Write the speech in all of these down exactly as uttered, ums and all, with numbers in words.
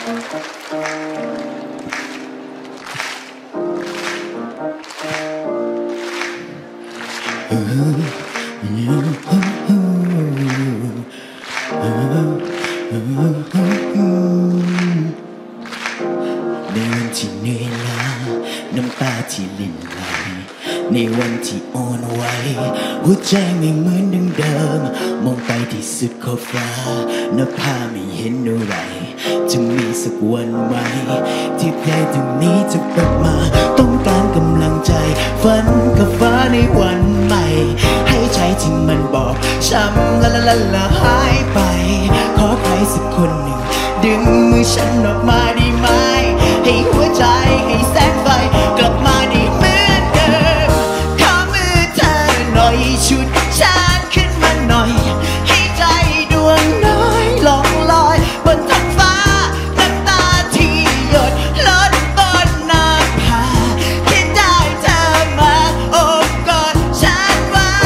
ในวันที่เหนื่อยล้าน้ำตาที่ลิ่นไหลในวันที่อ่อนไหวหัวใจไม่เหมือนดังเดิมมองไปที่สุดขอบฟ้าหน้าผาไม่เห็นอะไรจะมีสักวันไหมที่เพลงตรงนี้จะกลับมาต้องการกำลังใจฝันกับฟ้าในวันใหม่ให้ใจที่มันบอกช้ำละละละละหายไปขอใครสักคนหนึ่งดึงมือฉันออกมาได้ไหมให้หัวใจให้แสงไฟกลับมาได้เหมือนเดิมขอมือเธอหน่อยชุดฉันขึ้นมาหน่อยให้ใจดวงน้อยล่องลอยบนท้องฟ้าน้ำตาที่หยดลดบนหน้าผาคิดได้เธอมาโอบกอดฉันไว้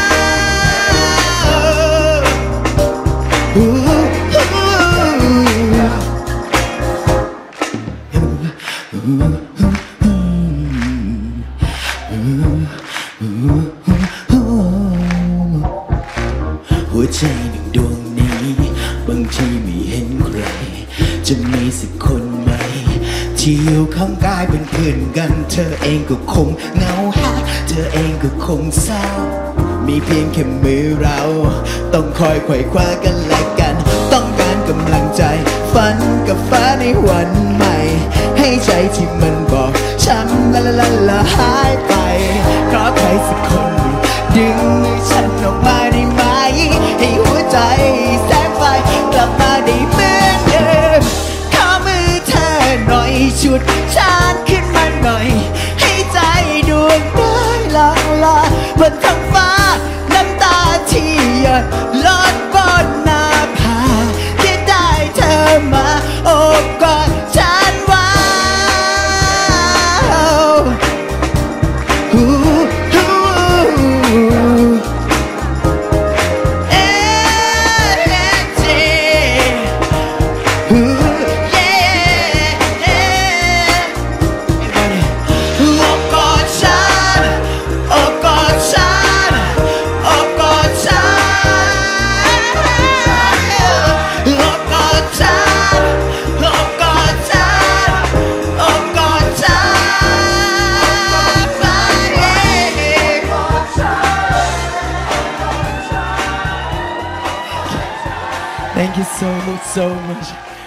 หัวใจหนึ่งดวงนี้บางทีไม่เห็นใครจะมีสักคนไหมที่อยู่ข้างกายเป็นเพื่อนกันเธอเองก็คงเหงาหาเธอเองก็คงเศร้ามีเพียงแค่มือเราต้องคอยไขว่คว้ากันและกันต้องการกำลังใจฝันกับฟ้าในวันใหม่ให้ใจที่มันบอกช้ำละละละละหายไปขอใครสักคนดึงมือฉันออกมาได้ไหมให้หัวใจแสงไฟกลับมาได้เหมือนเดิมขอมือเธอหน่อยชุดฉันขึ้นมาหน่อยให้ใจดวงน้อยลองลอยบนท้องฟ้าน้ำตาที่หยดลดบนหน้าผาที่ได้เธอมาโอบกอดฉันไว้Thank you so much, so much.